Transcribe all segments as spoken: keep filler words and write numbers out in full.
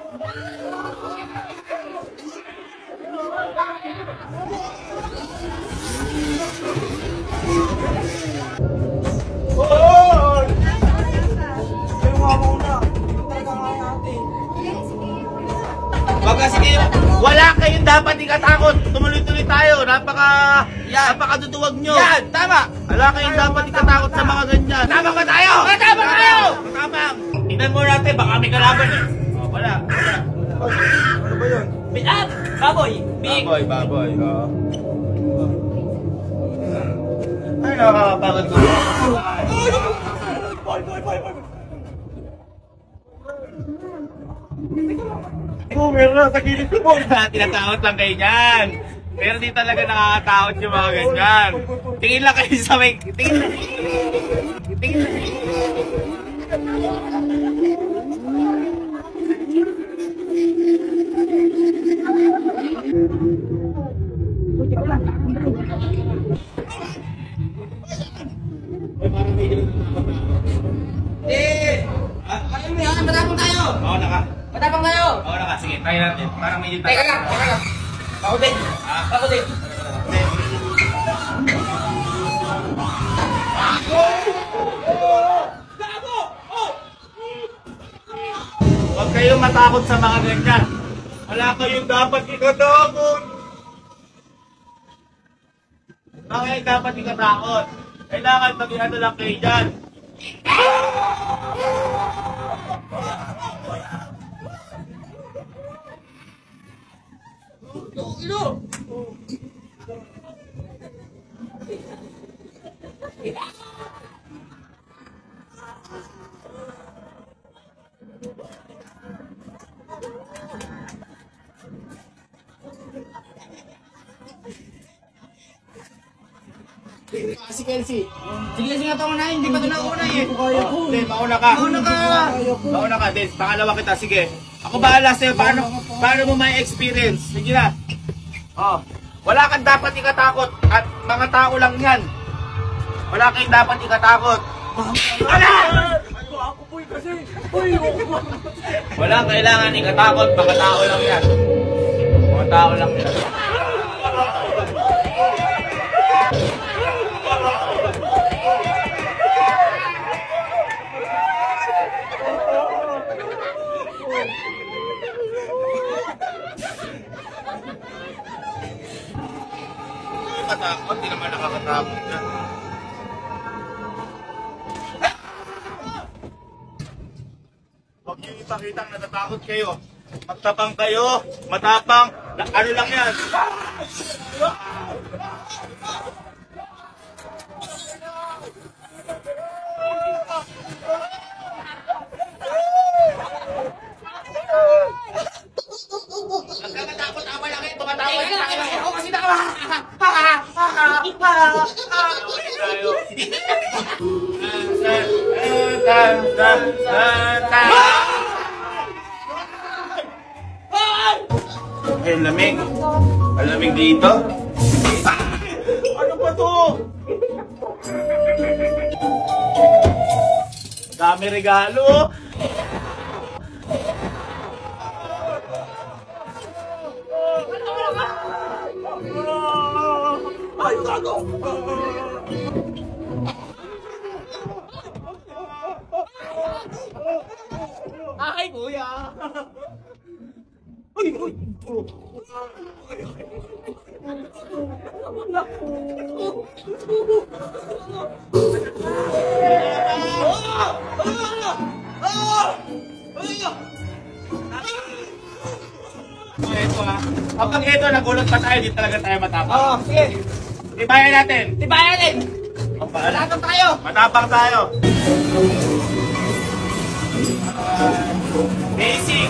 Baga sige, wala kayong dapat ikatakot. Tumuloy-tuloy tayo. Napaka, yan. Napakaduduwag nyo. Yan, tama. Wala kayong dapat ikatakot sa mga ganyan. Tama ba tayo? Tama tayo! Tama. Tingnan mo natin, baka may kalaban eh. Oh, wala. Oh, ano ba yun? Ah, baboy. Big. Baboy, baboy. Oh. Ay, nakakapagod ko. Boy, boy, boy, boy. Oh, meron na sa kilid ko. Tinatakot lang kayo dyan. Pero di talaga nakakatakot yung mga ganyan. Tingin lang kayo sa may... Tingin lang. Tingin lang. Eh! Ano mo yan? Matapang tayo! Oo, naka. Matapang tayo! Oo, naka. Sige, tayo natin. Parang medyo tayo. Teka lang, teka lang. Ako din. Ah? Ako din. Gago! Oh! Huwag kayong matakot sa mga ganyan. Wala kayong dapat ikatakot. Bakit dapat ikatakot? Kailangan mag-ano lang kayo dyan. Ilo! Si Kelsey. Si Kelsey nga ito unahin, hindi pa ito nauna eh. Hindi, mauna ka. Mauna ka. Mauna ka, Des. Pangalawa kita, sige. Ako bahala sa'yo, paano, paano mo may experience? Sige na. Oh, wala kang dapat ikatakot at mga tao lang yan. Wala kang dapat ikatakot. Wala! Wala kailangan ikatakot, mga tao lang yan. Mga tao lang yan. Nakakatakot, hindi naman nakakatakot na. Huwag niyo ipakitang natatakot kayo. Magtapang kayo, matapang, na, ano lang yan. Nagkakatakot, tama lang kayo, tumatawa lang tayo. Ako kasi nakawa. Ha ha ha ha ha ha. Ay, ang lamig. Ang lamig dito. Ano ba to? Dami regalo. Ay, gago! Ay, kuya! Uy, uy! Naku! Ito ha. Kapag ito nagulot pa tayo, di talaga tayo matapang. Oo, sige. Tibayan natin. Tibayan natin. Matapang tayo. Matapang tayo. Basic.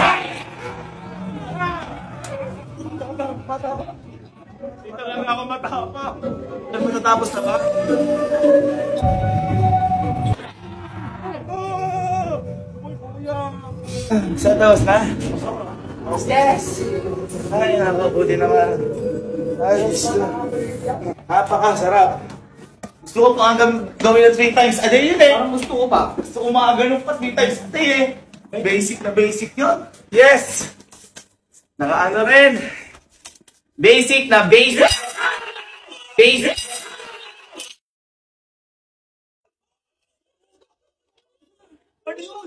Di talaga ako matapang. Ano matatapos na ba? Sa tapos na? Yes! Ay, nakabuti naman. Ayos na. Napakasarap. Gusto ko pa hanggang gawin na three times a day yun eh. Parang gusto ko pa. Gusto ko mga ganun pa three times a day eh. Basic na basic yun. Yes! Nakaano rin. Basic na basic. Basic. Ano yun?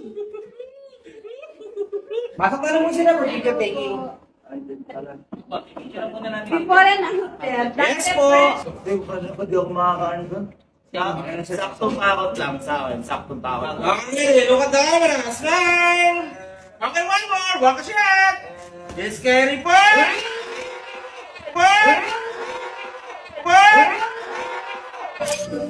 Masok na naman sila for video taking. Before and after. Yes po! Hindi ko pala ba di ako makakaano doon? Saktong takot lang sa akin. Saktong takot. Okay, look at the camera. Smile! Okay, one more. Walk a shot. Yes, scary part! Part! Part!